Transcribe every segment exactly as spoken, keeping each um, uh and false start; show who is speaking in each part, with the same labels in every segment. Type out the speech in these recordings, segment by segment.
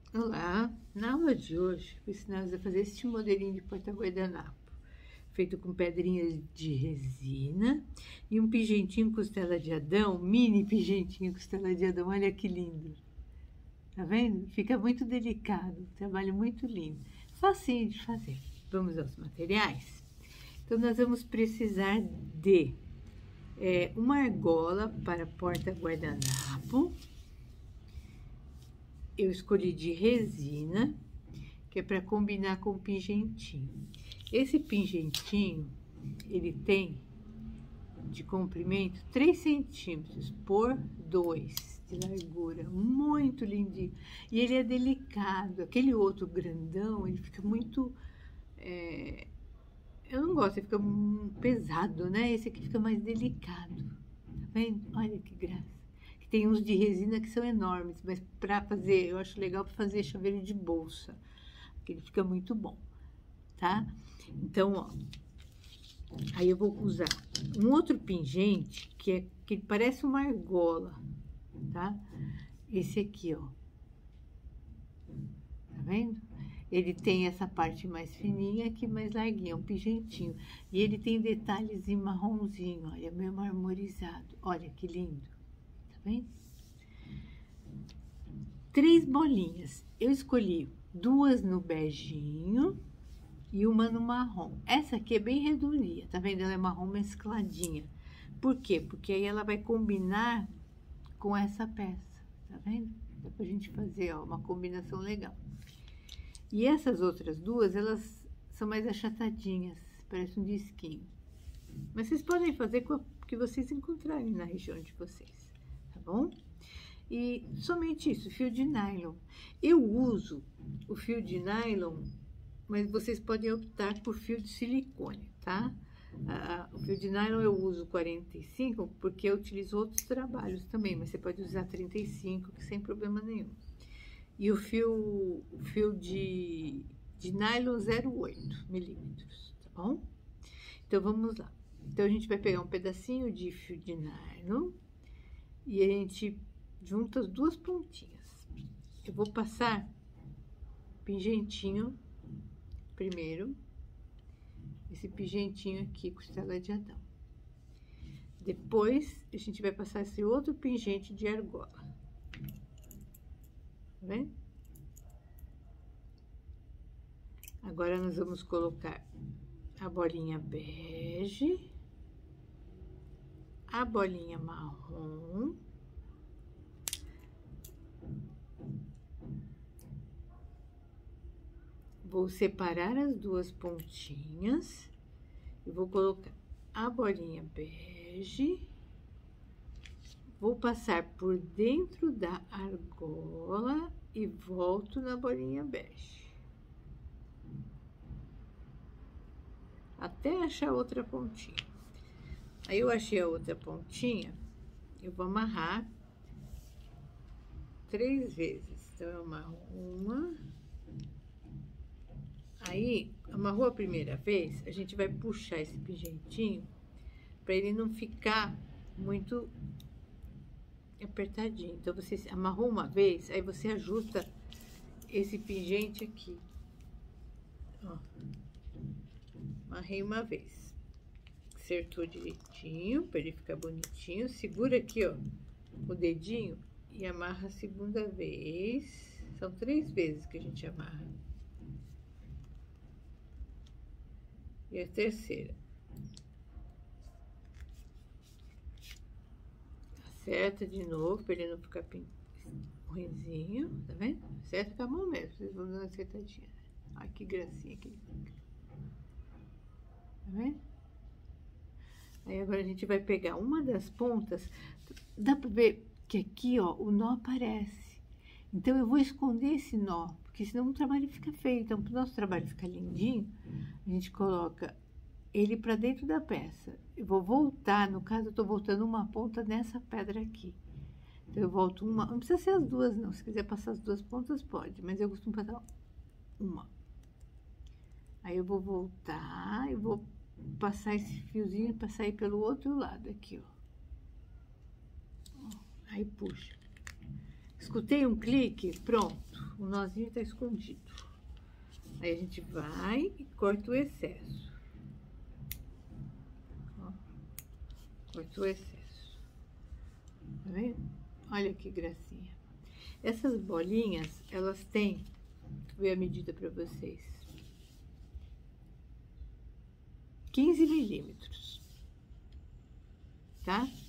Speaker 1: Olá! Na aula de hoje, vou ensinar a fazer este modelinho de porta-guardanapo, feito com pedrinhas de resina e um pingentinho costela de Adão, mini pingentinho costela de Adão, olha que lindo! Tá vendo? Fica muito delicado, trabalho muito lindo, facinho de fazer. Vamos aos materiais? Então, nós vamos precisar de é, uma argola para porta-guardanapo. Eu escolhi de resina, que é para combinar com o pingentinho. Esse pingentinho, ele tem de comprimento três centímetros por dois de largura, muito lindinho. E ele é delicado, aquele outro grandão, ele fica muito... É, eu não gosto, ele fica pesado, né? Esse aqui fica mais delicado, tá vendo? Olha que graça. Tem uns de resina que são enormes, mas para fazer, eu acho legal para fazer chaveiro de bolsa, porque ele fica muito bom, tá? Então, ó, aí eu vou usar um outro pingente que é que parece uma argola, tá? Esse aqui, ó. Tá vendo? Ele tem essa parte mais fininha aqui, mais larguinha, um pingentinho. E ele tem detalhes em marronzinho, olha, meio marmorizado. Olha que lindo. Vem? Três bolinhas. Eu escolhi duas no beijinho e uma no marrom. Essa aqui é bem redondinha, tá vendo? Ela é marrom mescladinha. Por quê? Porque aí ela vai combinar com essa peça, tá vendo? Dá pra gente fazer, ó, uma combinação legal. E essas outras duas, elas são mais achatadinhas, parece um disquinho. Mas vocês podem fazer com o que vocês encontrarem na região de vocês. Bom? E somente isso, fio de nylon. Eu uso o fio de nylon, mas vocês podem optar por fio de silicone, tá? Ah, o fio de nylon eu uso quarenta e cinco, porque eu utilizo outros trabalhos também, mas você pode usar trinta e cinco, que sem problema nenhum. E o fio, o fio de, de nylon zero vírgula oito milímetros, tá bom? Então, vamos lá. Então, a gente vai pegar um pedacinho de fio de nylon, e a gente junta as duas pontinhas. Eu vou passar pingentinho primeiro, esse pingentinho aqui, costela de Adão. Depois, a gente vai passar esse outro pingente de argola. Tá vendo? Agora, nós vamos colocar a bolinha bege, a bolinha marrom, vou separar as duas pontinhas e vou colocar a bolinha bege, vou passar por dentro da argola e volto na bolinha bege, até achar outra pontinha. Aí, eu achei a outra pontinha, eu vou amarrar três vezes. Então, eu amarro uma. Aí, amarrou a primeira vez, a gente vai puxar esse pingentinho para ele não ficar muito apertadinho. Então, você amarrou uma vez, aí você ajusta esse pingente aqui. Ó. Amarrei uma vez. Acertou direitinho, para ele ficar bonitinho. Segura aqui, ó, o dedinho e amarra a segunda vez. São três vezes que a gente amarra. E a terceira. Acerta de novo, para ele não ficar ruinzinho, tá vendo? Acerta com a mão mesmo, vocês vão dando uma acertadinha. Olha que gracinha que ele fica. Tá vendo? Aí, agora a gente vai pegar uma das pontas, dá pra ver que aqui, ó, o nó aparece. Então, eu vou esconder esse nó, porque senão o trabalho fica feio. Então, pro nosso trabalho ficar lindinho, a gente coloca ele pra dentro da peça. Eu vou voltar, no caso, eu tô voltando uma ponta nessa pedra aqui. Então, eu volto uma, não precisa ser as duas, não. Se quiser passar as duas pontas, pode, mas eu costumo passar uma. Aí, eu vou voltar, eu vou passar esse fiozinho para sair pelo outro lado aqui, ó. Aí puxa. Escutei um clique, pronto. o nozinho tá escondido. Aí a gente vai e corta o excesso. Ó, corta o excesso. Tá vendo? Olha que gracinha. Essas bolinhas, elas têm, vou ver a medida para vocês. quinze milímetros. Tá?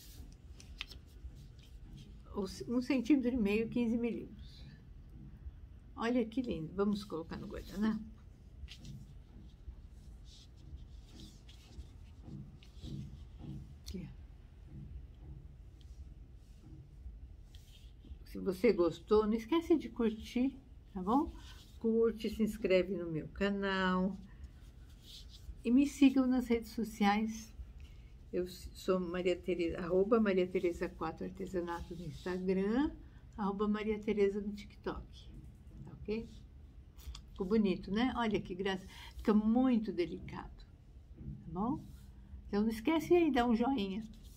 Speaker 1: Um centímetro e meio, quinze milímetros. Olha que lindo. Vamos colocar no guardanapo. Aqui. Se você gostou, não esquece de curtir, tá bom? Curte, se inscreve no meu canal e me sigam nas redes sociais. Eu sou Maria Tereza, arroba Maria Tereza quatro Artesanato no Instagram, arroba Maria Tereza no TikTok, tá ok? Ficou bonito, né? Olha que graça, fica muito delicado, tá bom? Então não esquece aí, dá um joinha.